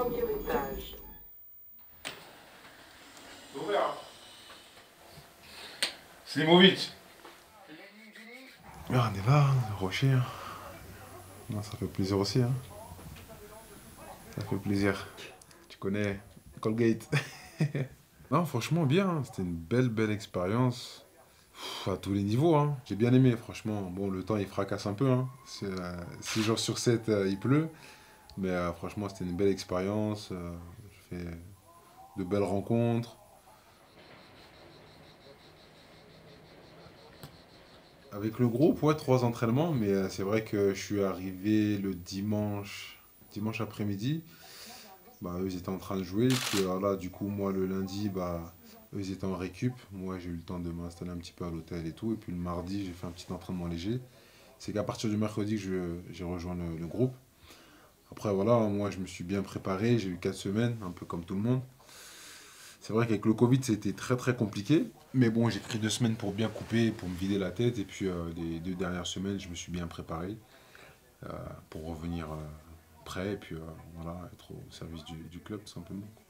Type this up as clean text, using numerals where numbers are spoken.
premier étage. Ouvert. Slimovic. Ah, on est là, Rocher. Hein. Non, ça fait plaisir aussi. Hein. Ça fait plaisir. Tu connais Colgate. Non, franchement, bien. Hein. C'était une belle expérience. À tous les niveaux. Hein. J'ai bien aimé, franchement. Bon, le temps, il fracasse un peu. Hein. 6 jours sur 7, il pleut. Mais franchement, c'était une belle expérience. J'ai fait de belles rencontres. Avec le groupe, ouais, 3 entraînements. Mais c'est vrai que je suis arrivé le dimanche après-midi. Bah, eux, ils étaient en train de jouer. Puis alors là, du coup, moi, le lundi, bah, eux, ils étaient en récup. Moi, j'ai eu le temps de m'installer un petit peu à l'hôtel et tout. Et puis le mardi, j'ai fait un petit entraînement léger. C'est qu'à partir du mercredi que j'ai rejoint le groupe. Après, voilà, moi, je me suis bien préparé. J'ai eu 4 semaines, un peu comme tout le monde. C'est vrai qu'avec le Covid, c'était très compliqué. Mais bon, j'ai pris 2 semaines pour bien couper, pour me vider la tête. Et puis, les 2 dernières semaines, je me suis bien préparé pour revenir prêt. Et puis, voilà, être au service du club, tout simplement.